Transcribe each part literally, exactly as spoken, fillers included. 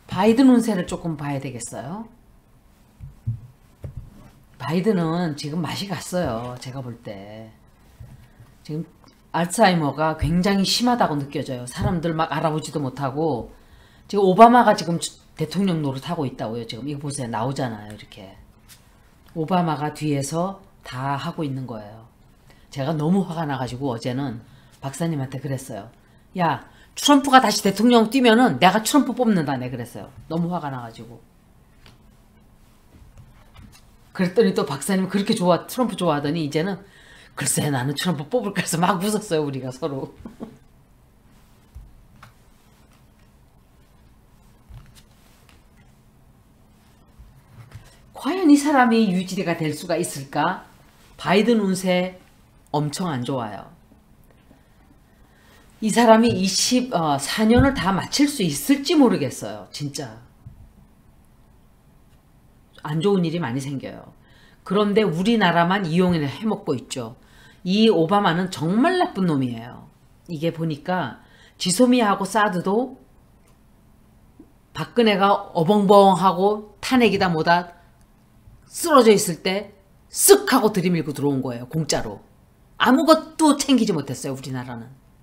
바이든 운세를 조금 봐야 되겠어요. 바이든은 지금 맛이 갔어요. 제가 볼 때. 지금 알츠하이머가 굉장히 심하다고 느껴져요. 사람들 막 알아보지도 못하고. 지금 오바마가 지금 대통령 노릇하고 있다고요. 지금 이거 보세요. 나오잖아요. 이렇게. 오바마가 뒤에서 다 하고 있는 거예요. 제가 너무 화가 나가지고 어제는 박사님한테 그랬어요. 야, 트럼프가 다시 대통령 뛰면은 내가 트럼프 뽑는다. 네, 그랬어요. 너무 화가 나가지고. 그랬더니 또 박사님 그렇게 좋아, 트럼프 좋아하더니 이제는 글쎄 나는 트럼프 뽑을까 해서 막 웃었어요. 우리가 서로. 과연 이 사람이 유지가 될 수가 있을까? 바이든 운세 엄청 안 좋아요. 이 사람이 이십사 년을 다 마칠 수 있을지 모르겠어요. 진짜. 안 좋은 일이 많이 생겨요. 그런데 우리나라만 이용해 해먹고 있죠. 이 오바마는 정말 나쁜 놈이에요. 이게 보니까 지소미아하고 사드도 박근혜가 어벙벙하고 탄핵이다 뭐다 쓰러져 있을 때 쓱 하고 들이밀고 들어온 거예요. 공짜로. 아무것도 챙기지 못했어요. 우리나라는.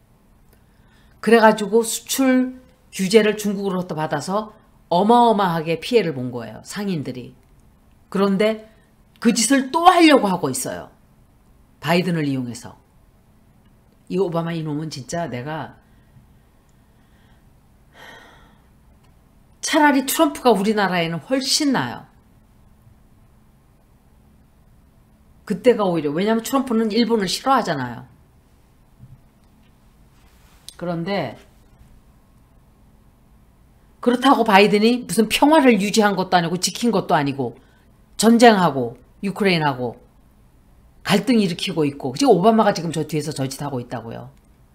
그래가지고 수출 규제를 중국으로부터 받아서 어마어마하게 피해를 본 거예요. 상인들이. 그런데 그 짓을 또 하려고 하고 있어요. 바이든을 이용해서. 이 오바마 이놈은 진짜 내가 차라리 트럼프가 우리나라에는 훨씬 나아요. 그때가 오히려 왜냐하면 트럼프는 일본을 싫어하잖아요. 그런데 그렇다고 바이든이 무슨 평화를 유지한 것도 아니고 지킨 것도 아니고 전쟁하고 유크레인하고 갈등 일으키고 있고 지금 오바마가 지금 저 뒤에서 저짓하고 있다고요.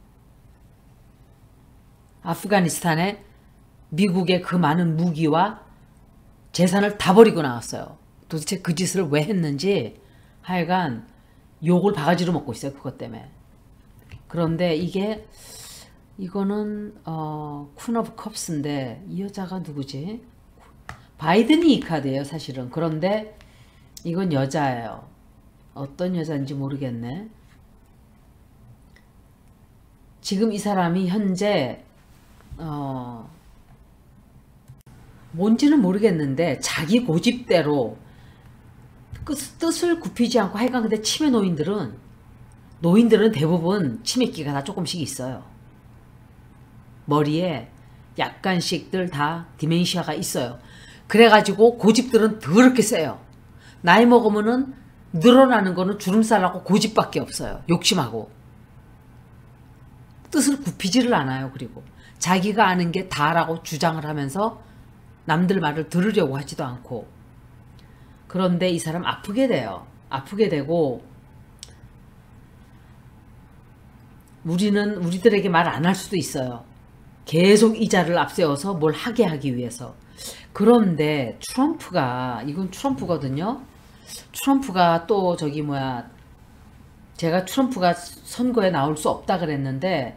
아프가니스탄에 미국의 그 많은 무기와 재산을 다 버리고 나왔어요. 도대체 그 짓을 왜 했는지 하여간 욕을 바가지로 먹고 있어요. 그것 때문에. 그런데 이게 이거는 어, 퀸 오브 컵스인데 이 여자가 누구지? 바이든이 이 카드예요. 사실은. 그런데 이건 여자예요. 어떤 여자인지 모르겠네. 지금 이 사람이 현재 어, 뭔지는 모르겠는데 자기 고집대로 뜻을 굽히지 않고 하여간 근데 치매 노인들은 노인들은 대부분 치매기가 다 조금씩 있어요. 머리에 약간씩들 다 디멘시아가 있어요. 그래가지고 고집들은 더럽게 세요. 나이 먹으면은 늘어나는 거는 주름살하고 고집밖에 없어요. 욕심하고. 뜻을 굽히지를 않아요. 그리고 자기가 아는 게 다라고 주장을 하면서 남들 말을 들으려고 하지도 않고. 그런데 이 사람 아프게 돼요. 아프게 되고 우리는 우리들에게 말 안 할 수도 있어요. 계속 이자를 앞세워서 뭘 하게 하기 위해서. 그런데 트럼프가 이건 트럼프거든요. 트럼프가 또 저기 뭐야 제가 트럼프가 선거에 나올 수 없다 그랬는데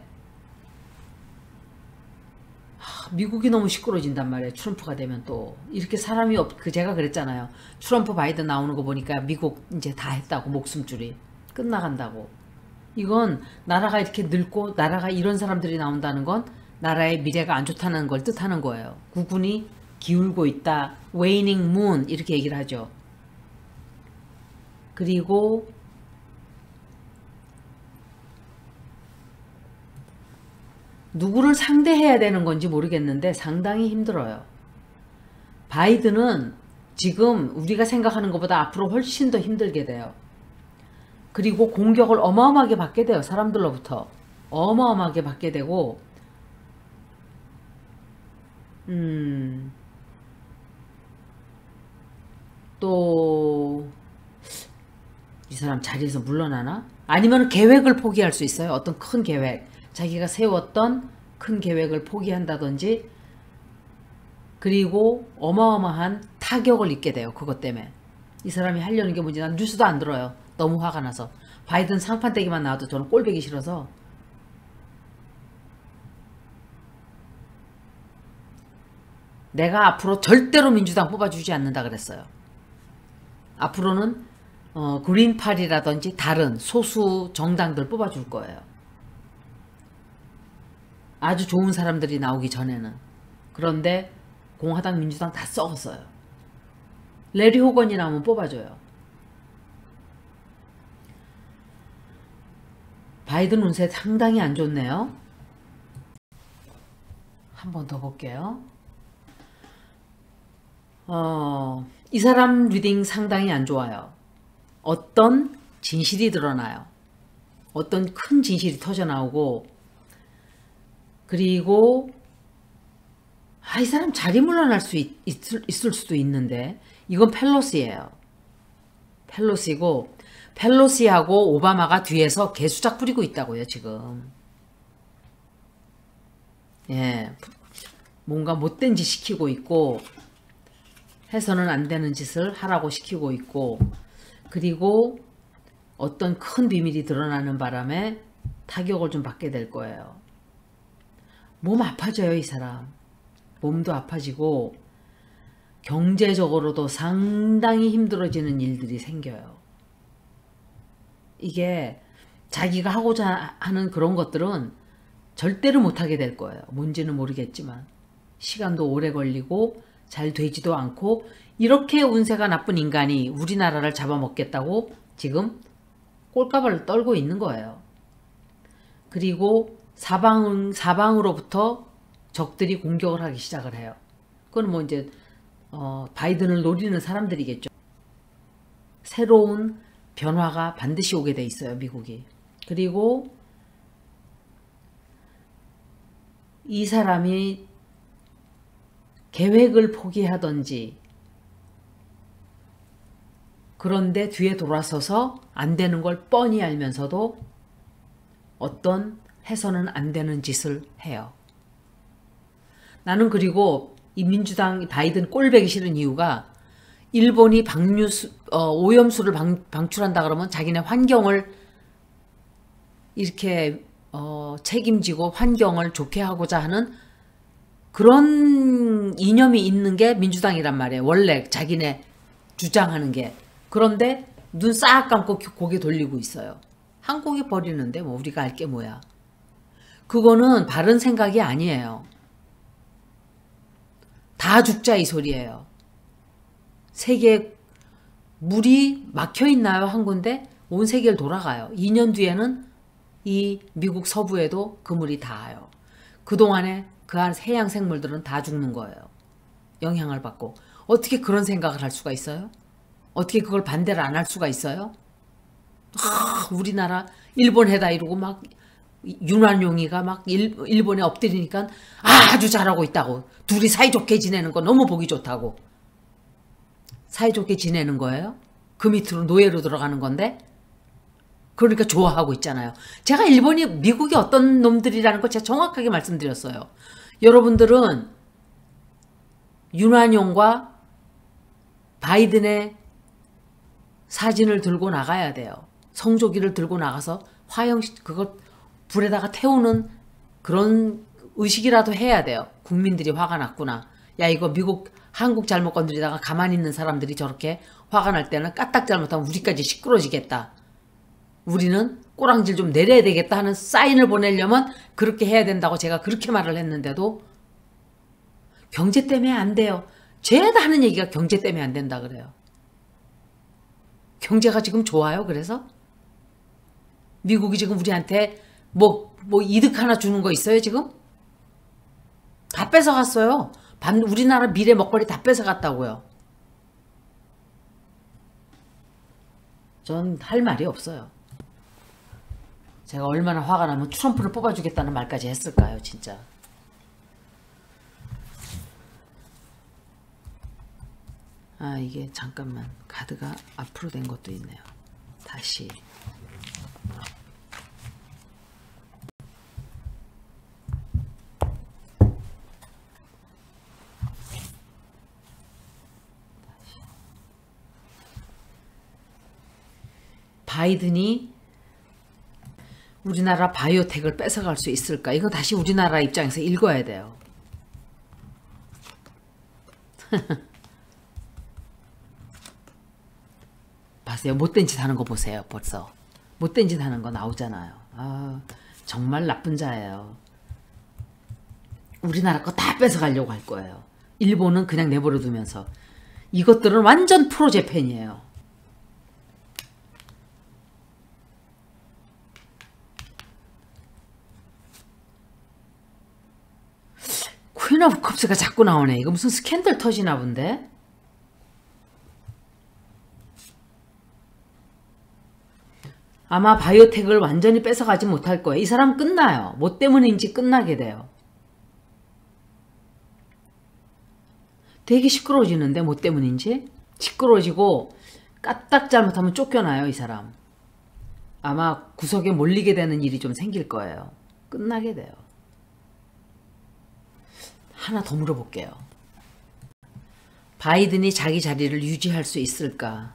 미국이 너무 시끄러진단 말이에요. 트럼프가 되면 또 이렇게 사람이 없 그 제가 그랬잖아요. 트럼프 바이든 나오는 거 보니까 미국 이제 다 했다고 목숨줄이 끝나간다고. 이건 나라가 이렇게 늙고 나라가 이런 사람들이 나온다는 건 나라의 미래가 안 좋다는 걸 뜻하는 거예요. 국군이 기울고 있다. waning moon 이렇게 얘기를 하죠. 그리고 누구를 상대해야 되는 건지 모르겠는데 상당히 힘들어요. 바이든은 지금 우리가 생각하는 것보다 앞으로 훨씬 더 힘들게 돼요. 그리고 공격을 어마어마하게 받게 돼요. 사람들로부터. 어마어마하게 받게 되고 음, 또 이 사람 자리에서 물러나나? 아니면 계획을 포기할 수 있어요. 어떤 큰 계획. 자기가 세웠던 큰 계획을 포기한다든지 그리고 어마어마한 타격을 입게 돼요. 그것 때문에. 이 사람이 하려는 게 뭔지 난 뉴스도 안 들어요. 너무 화가 나서. 바이든 상판대기만 나와도 저는 꼴보기 싫어서. 내가 앞으로 절대로 민주당 뽑아주지 않는다 그랬어요. 앞으로는 어, 그린팔이라든지 다른 소수 정당들 뽑아줄 거예요. 아주 좋은 사람들이 나오기 전에는. 그런데 공화당 민주당 다 썩었어요. 레리 호건이 나오면 뽑아줘요. 바이든 운세 상당히 안 좋네요. 한 번 더 볼게요. 어, 이 사람 리딩 상당히 안 좋아요. 어떤 진실이 드러나요. 어떤 큰 진실이 터져나오고, 그리고 아, 이 사람 자리 물러날 수 있, 있을, 있을 수도 있는데, 이건 펠로시예요. 펠로시고, 펠로시하고 오바마가 뒤에서 개수작 부리고 있다고요, 지금. 예, 뭔가 못된 짓 시키고 있고, 해서는 안 되는 짓을 하라고 시키고 있고, 그리고 어떤 큰 비밀이 드러나는 바람에 타격을 좀 받게 될 거예요. 몸 아파져요, 이 사람. 몸도 아파지고 경제적으로도 상당히 힘들어지는 일들이 생겨요. 이게 자기가 하고자 하는 그런 것들은 절대로 못하게 될 거예요. 뭔지는 모르겠지만 시간도 오래 걸리고 잘 되지도 않고, 이렇게 운세가 나쁜 인간이 우리나라를 잡아먹겠다고 지금 꼴까발을 떨고 있는 거예요. 그리고 사방, 사방으로부터 적들이 공격을 하기 시작을 해요. 그건 뭐 이제 어, 바이든을 노리는 사람들이겠죠. 새로운 변화가 반드시 오게 돼 있어요, 미국이. 그리고 이 사람이 계획을 포기하든지, 그런데 뒤에 돌아서서 안 되는 걸 뻔히 알면서도 어떤 해서는 안 되는 짓을 해요. 나는 그리고 이 민주당 바이든 꼴배기 싫은 이유가, 일본이 방류수, 어, 오염수를 방, 방출한다 그러면 자기네 환경을 이렇게 어, 책임지고 환경을 좋게 하고자 하는 그런 이념이 있는 게 민주당이란 말이에요. 원래 자기네 주장하는 게. 그런데 눈 싹 감고 고개 돌리고 있어요. 한국이 버리는데 뭐 우리가 알 게 뭐야. 그거는 바른 생각이 아니에요. 다 죽자 이 소리예요. 세계에 물이 막혀 있나요? 한 군데? 온 세계를 돌아가요. 이 년 뒤에는 이 미국 서부에도 그 물이 닿아요. 그동안에 그 안 해양 생물들은 다 죽는 거예요. 영향을 받고. 어떻게 그런 생각을 할 수가 있어요? 어떻게 그걸 반대를 안 할 수가 있어요? 아, 우리나라 일본 해다 이러고 막 윤환용이가 막 일, 일본에 엎드리니까 아주 잘하고 있다고. 둘이 사이좋게 지내는 거 너무 보기 좋다고. 사이좋게 지내는 거예요? 그 밑으로 노예로 들어가는 건데? 그러니까 좋아하고 있잖아요. 제가 일본이 미국이 어떤 놈들이라는 거 제가 정확하게 말씀드렸어요. 여러분들은 윤환용과 바이든의 사진을 들고 나가야 돼요. 성조기를 들고 나가서 화형 그걸 불에다가 태우는 그런 의식이라도 해야 돼요. 국민들이 화가 났구나. 야, 이거 미국 한국 잘못 건드리다가 가만히 있는 사람들이 저렇게 화가 날 때는 까딱 잘못하면 우리까지 시끄러지겠다. 우리는 꼬랑질 좀 내려야 되겠다 하는 사인을 보내려면 그렇게 해야 된다고 제가 그렇게 말을 했는데도 경제 때문에 안 돼요. 죄다 하는 얘기가 경제 때문에 안 된다 그래요. 경제가 지금 좋아요. 그래서 미국이 지금 우리한테 뭐, 뭐 이득 하나 주는 거 있어요 지금? 다 뺏어갔어요. 반, 우리나라 미래 먹거리 다 뺏어갔다고요. 전 할 말이 없어요. 제가 얼마나 화가 나면 트럼프를 뽑아주겠다는 말까지 했을까요 진짜. 아, 이게 잠깐만 카드가 앞으로 된 것도 있네요. 다시 바이든이 우리나라 바이오텍을 뺏어갈 수 있을까? 이거 다시 우리나라 입장에서 읽어야 돼요. 봤어요? 못된 짓 하는 거 보세요. 벌써 못된 짓 하는 거 나오잖아요. 아, 정말 나쁜 자예요. 우리나라 거 다 뺏어가려고 할 거예요. 일본은 그냥 내버려 두면서. 이것들은 완전 프로재팬이에요. 퀸 오브 컵스가 자꾸 나오네. 이거 무슨 스캔들 터지나 본데? 아마 바이오텍을 완전히 뺏어가지 못할 거예요. 이 사람 끝나요. 뭐 때문인지 끝나게 돼요. 되게 시끄러워지는데 뭐 때문인지? 시끄러워지고 까딱 잘못하면 쫓겨나요. 이 사람. 아마 구석에 몰리게 되는 일이 좀 생길 거예요. 끝나게 돼요. 하나 더 물어볼게요. 바이든이 자기 자리를 유지할 수 있을까?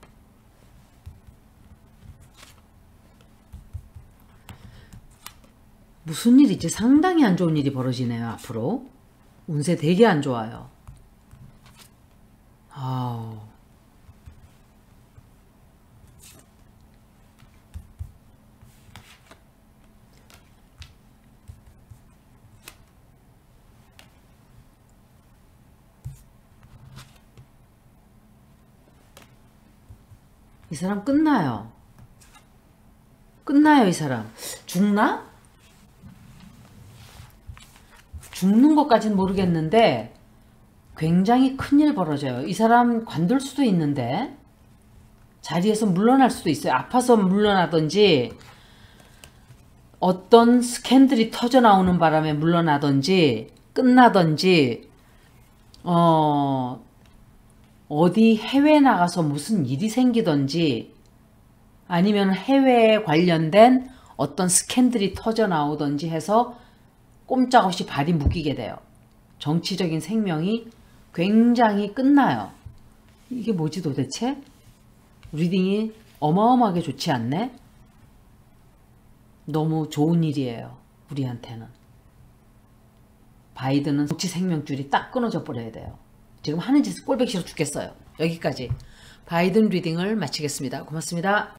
무슨 일이지? 상당히 안 좋은 일이 벌어지네요. 앞으로. 운세 되게 안 좋아요. 아우. 이 사람 끝나요. 끝나요, 이 사람. 죽나? 죽는 것까지는 모르겠는데 굉장히 큰일 벌어져요. 이 사람 관둘 수도 있는데 자리에서 물러날 수도 있어요. 아파서 물러나든지 어떤 스캔들이 터져 나오는 바람에 물러나든지 끝나든지 어 어디 해외에 나가서 무슨 일이 생기든지 아니면 해외에 관련된 어떤 스캔들이 터져 나오든지 해서 꼼짝없이 발이 묶이게 돼요. 정치적인 생명이 굉장히 끝나요. 이게 뭐지 도대체? 리딩이 어마어마하게 좋지 않네? 너무 좋은 일이에요. 우리한테는. 바이든은 정치 생명줄이 딱 끊어져 버려야 돼요. 지금 하는 짓은 꼴보기 싫어 죽겠어요. 여기까지 바이든 리딩을 마치겠습니다. 고맙습니다.